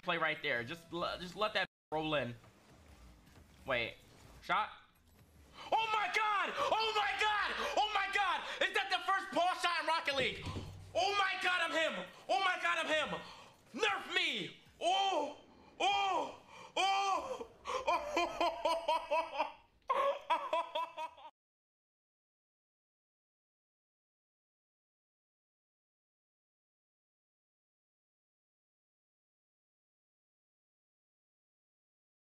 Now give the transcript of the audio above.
play right there. Just let that roll in. Wait, shot. Oh my god! Oh my god! Oh my god! Is that the first ball shot in Rocket League?